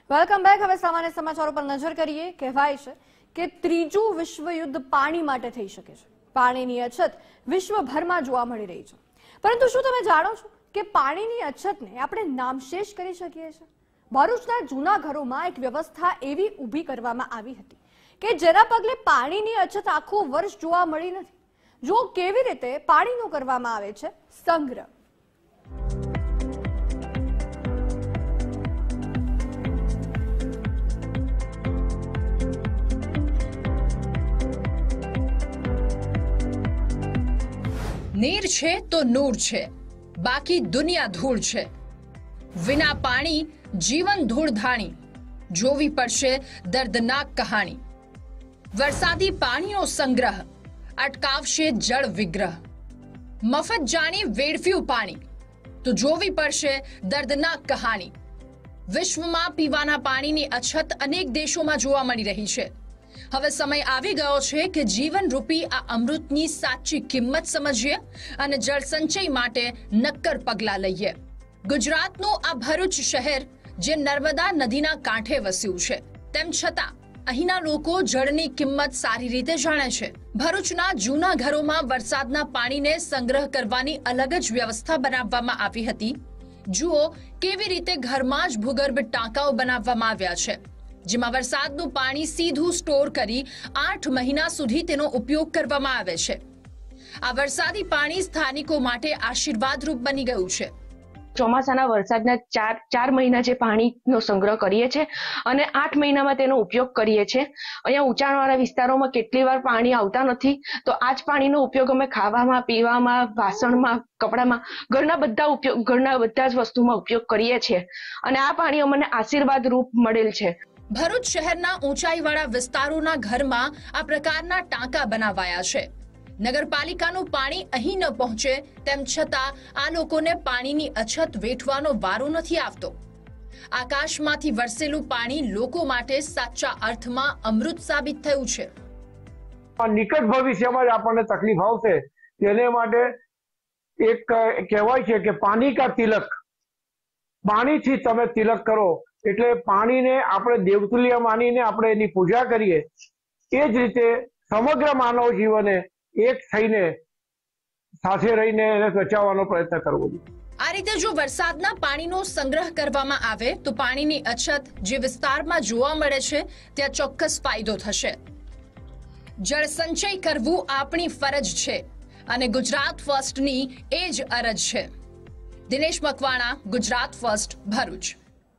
Welcome back. હવે સામાન્ય સમાચારો પર નજર કરીએ। કહેવાય છે કે ત્રીજું વિશ્વયુદ્ધ પાણી માટે થઈ શકે છે। પાણીની અછત વિશ્વભરમાં જોવા મળી રહી છે, પરંતુ શું તમે જાણો છો કે પાણીની અછતને આપણે નામશેષ કરી શકીએ છીએ? ભરૂચના જૂના ઘરોમાં એક વ્યવસ્થા એવી ઊભી કરવામાં આવી હતી કે જેના પગલે પાણીની અછત આખું વર્ષ જોવા મળી નથી। જો કેવી રીતે પાણીનો કરવામાં આવે છે સંગ્રહ। નીર છે તો નૂર છે, બાકી દુનિયા ધૂળ છે। વિના પાણી જીવન ધૂળધાણી, જોવી પડશે દર્દનાક કહાણી। વરસાદી પાણીનો સંગ્રહ અટકાવશે જળ વિગ્રહ। મફત જાણી વેડફ્યું પાણી તો જોવી પડશે દર્દનાક કહાણી। વિશ્વમાં પીવાના પાણીની અછત અનેક દેશોમાં જોવા મળી રહી છે। હવે સમય આવી ગયો છે કે જીવનરૂપી આ અમૃતની સાચી કિંમત સમજીએ અને જળ સંચય માટે નક્કર પગલાં લઈએ। ગુજરાતનું આ ભરૂચ શહેર જે નર્મદા નદીના કાંઠે વસ્યું છે, તેમ છતાં અહીંના લોકો જળની કિંમત સારી રીતે જાણે છે। ભરૂચના જૂના ઘરોમાં વરસાદના પાણીને સંગ્રહ કરવાની અલગ જ વ્યવસ્થા બનાવવામાં આવી હતી। જુઓ કેવી રીતે ઘરમાં જ ભૂગર્ભ ટાંકાઓ બનાવવામાં આવ્યા છે, જેમાં વરસાદનું પાણી સીધું સ્ટોર કરી 8 મહિના સુધી તેનો ઉપયોગ કરવામાં આવે છે। આ વરસાદી પાણી સ્થાનિકો માટે આશીર્વાદરૂપ બની ગયું છે। ચોમાસાના વરસાદના ચાર મહિના જે પાણીનો સંગ્રહ કરીએ છીએ અને 8 મહિનામાં તેનો ઉપયોગ કરીએ છીએ। અહીંયા ઊંચાણવાળા વિસ્તારોમાં કેટલી વાર પાણી આવતા નથી, તો આ જ પાણીનો ઉપયોગ અમે ખાવામાં, પીવામાં, વાસણમાં, કપડામાં, ઘરના બધા જ વસ્તુમાં ઉપયોગ કરીએ છીએ અને આ પાણી અમને આશીર્વાદરૂપ મળેલ છે। ભરૂચ શહેરના ઊંચાઈવાળા વિસ્તારોના ઘરમાં આ પ્રકારના ટાંકા બનાવાયા છે। નગરપાલિકાનું પાણી અહીં ન પહોંચે તેમ છતાં આ લોકોને પાણીની અછત વેઠવાનો વારો નથી આવતો। આકાશમાંથી વરસેલું પાણી લોકો માટે સાચા અર્થમાં અમૃત સાબિત થયું છે। નિકટ ભવિષ્યમાં જ આપણને તકલીફ આવશે, તેને માટે એક કહેવાય છે કે પાણી કા તિલક, પાણીથી તમે તિલક કરો, એટલે પાણીને આપણે દેવતુલ્ય માનીને આપણે એની પૂજા કરીએ। એ જ રીતે સમગ્ર માનવ જીવને એક થઈને સાથે રહીને એને બચાવવાનો પ્રયત્ન કરવો જોઈએ। આ રીતે જો વરસાદના પાણીનો સંગ્રહ કરવામાં આવે તો પાણીની અછત જે વિસ્તારમાં જોવા મળે છે ત્યાં ચોક્કસ ફાયદો થશે। જળ સંચય કરવું આપણી ફરજ છે અને ગુજરાત ફર્સ્ટની એ જ અરજ છે। દિનેશ મકવાણા, ગુજરાત ફર્સ્ટ, ભરૂચ।